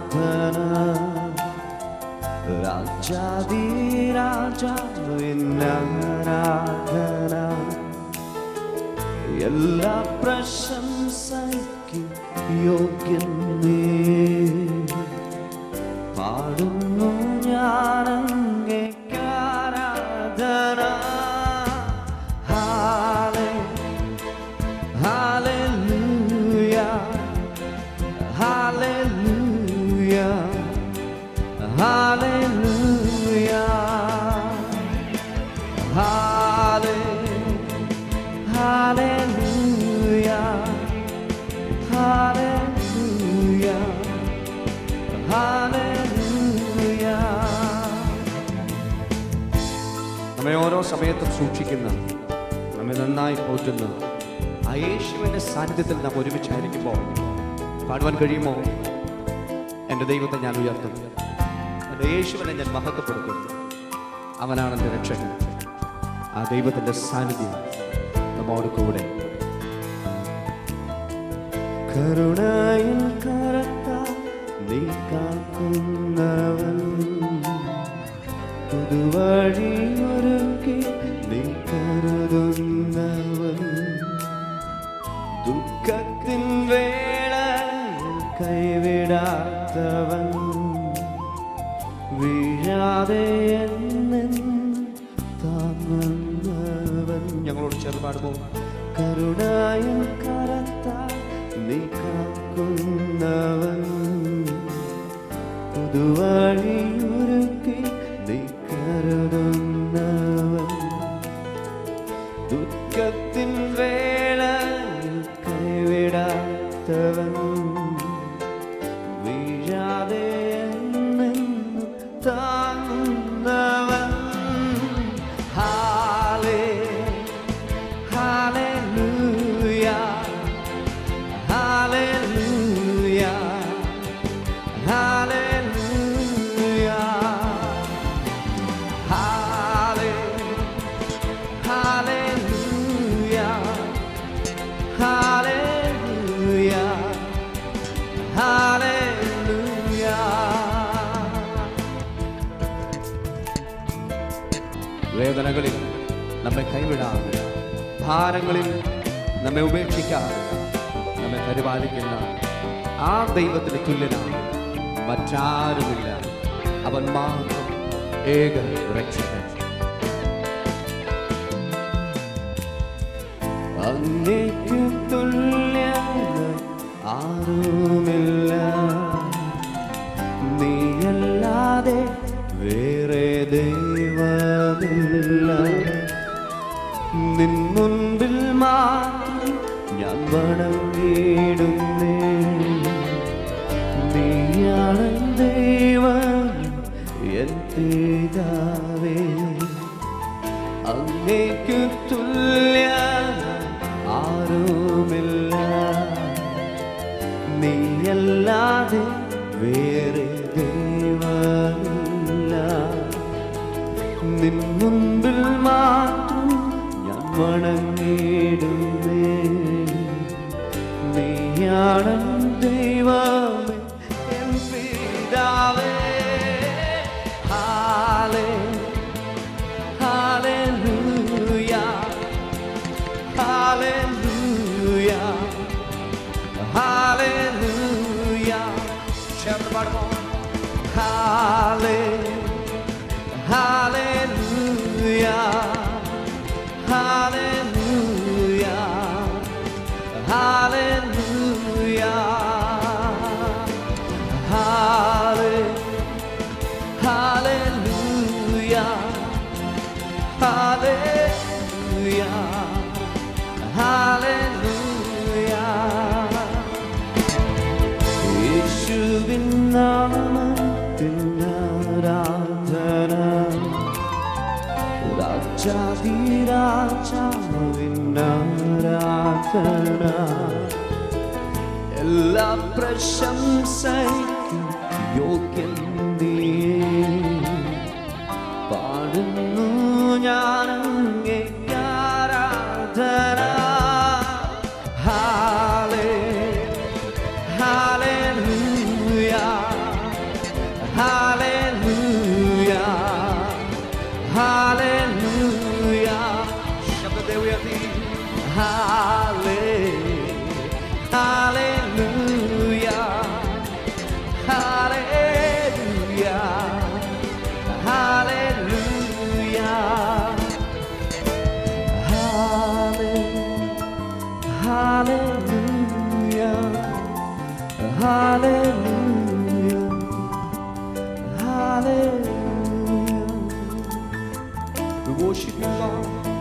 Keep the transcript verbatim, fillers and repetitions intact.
രാജാതിരാജാവിനാരാധന എല്ലാ പ്രശംസയ്ക്കും യോഗ്യൻ നീ പാടുന്നു ഞാൻ അങ്ങേക്ക് ആരാധന Hallelujah, hallelujah, hallelujah, hallelujah, hallelujah, hallelujah. നമ്മെ ഓരോ സമയത്തും സൂക്ഷിക്കുന്ന, നമ്മെ നന്നായി പോറ്റുന്ന ആ യേശുവിൻ്റെ സാന്നിധ്യത്തിൽ നാം ഒരുമിച്ചായിരിക്കുമ്പോൾ പാടുവാൻ കഴിയുമോ? എൻ്റെ ദൈവത്തെ ഞാൻ ഉയർത്തുന്നു, എൻ്റെ യേശുവിനെ ഞാൻ മഹത്വപ്പെടുത്തുന്നു. അവനാണ് എൻ്റെ രക്ഷകൻ. ആ ദൈവത്തിൻ്റെ സാന്നിധ്യം നമ്മോട് കൂടെ. കരുണയിൽ കരത്താൽ നീ കാക്കുന്നവൻ, പുതുവഴിയൊരുക്കി നീ കരുതുന്നവൻ, ദുഃഖത്തിൻ വേള കൈവിടാത്തവൻ, വീഴാതെ എന്നെന്നും താങ്ങുന്നവൻ. ഞങ്ങളോട് ചേർന്ന് പാടുമോ? കരുണയിൽ കരത്താൽ നീ കാക്കുന്നവൻ, പുതുവഴിയൊരുക്കി നീ കരുതുന്നവൻ, ദുഃഖത്തിൻ വേള കൈവിടാത്തവൻ, വീഴാതെ എന്നെന്നും താങ്ങുന്നവൻ. ഹാലേ ഹാലേലൂയ ഹാലേലൂയ ഹാലേലൂയ ഹാലേ ഹാലേലൂയ Hallelujah, hallelujah. വേദനകളിൽ നമ്മെ കൈവിടാതെ, ഭാരങ്ങളിൽ നമ്മെ ഉപേക്ഷിക്കാതെ നമ്മെ പരിപാലിക്കുന്ന ആ ദൈവത്തിന് തുല്യനാണ് മറ്റാരുമില്ല. അവൻ മാത്രം ഏക രക്ഷകൻ. അങ്ങേക്ക് തുല്യനായി ആരുമില്ല, നീയല്ലാതെ വേറെ ദൈവമില്ല. നിൻ മുൻപിൽ മാത്രം ഞാൻ വണങ്ങിടുന്നേ, നീയാണ് ദൈവം എൻ പിതാവേ. അങ്ങേക്ക് തുല്യനായി ആരുമില്ല, നീയല്ലാതെ വേറെ ദൈവമില്ല. നിൻ മുൻപിൽ മാത്രം ഞാൻ വണങ്ങിടുന്നേ, നീയാണ് ദൈവമേ എൻ പിതാവേ. ഹാലേ ഹാലേലൂയ Hallelujah, hallelujah. ചേർന്ന് പാടുമോ? Hallelujah, hallelujah, hallelujah, hallelujah, hallelujah, hallelujah. Hallelujah. യേശുവിൻ നാമത്തിൽ ആരാധന, രാജാതിരാജാവിൻ ആരാധന, എല്ലാ പ്രശംസയ്ക്കും യോഗ്യൻ നീയേ. പാടുന്നു ഞാൻ അങ്ങേക്ക് ആരാധന. Hallelujah, Hallelujah. We worship you, Lord.